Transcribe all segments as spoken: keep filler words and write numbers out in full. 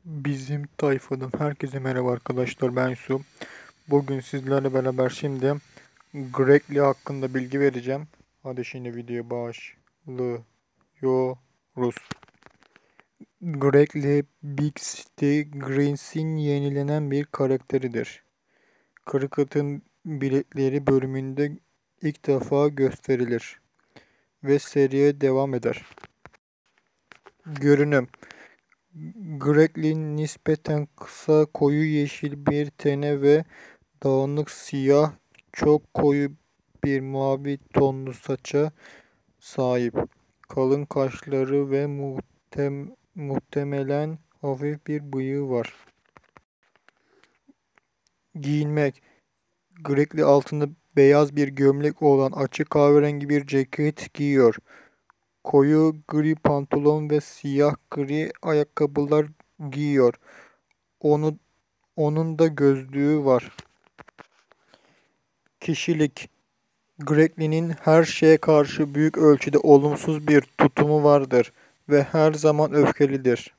Bizim tayfadan herkese merhaba arkadaşlar, ben Su. Bugün sizlerle beraber şimdi Grekli hakkında bilgi vereceğim. Hadi şimdi video başlıyoruz. Grekli Big City Greens'in yenilenen bir karakteridir. Cricket'ın biletleri bölümünde ilk defa gösterilir ve seriye devam eder. Görünüm: Grekli nispeten kısa, koyu yeşil bir tene ve dağınık siyah, çok koyu bir mavi tonlu saça sahip. Kalın kaşları ve muhtem muhtemelen hafif bir bıyığı var. Giyinmek: Grekli altında beyaz bir gömlek olan açık kahverengi bir ceket giyiyor. Koyu gri pantolon ve siyah gri ayakkabılar giyiyor. Onu Onun da gözlüğü var. Kişilik: Grekli'nin her şeye karşı büyük ölçüde olumsuz bir tutumu vardır ve her zaman öfkelidir.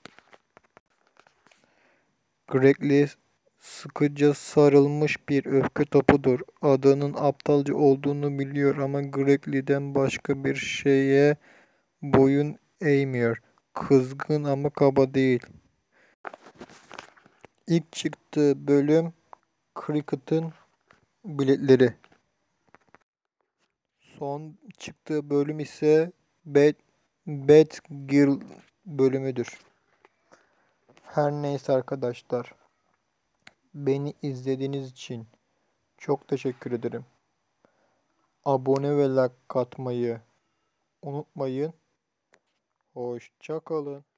Grekli sıkıca sarılmış bir öfke topudur. Adının aptalca olduğunu biliyor ama Grekli'den başka bir şeye boyun eğmiyor. Kızgın ama kaba değil. İlk çıktığı bölüm Cricket'ın biletleri. Son çıktığı bölüm ise Bad, Bad Girl bölümüdür. Her neyse arkadaşlar, beni izlediğiniz için çok teşekkür ederim. Abone ve like atmayı unutmayın. Hoşça kalın.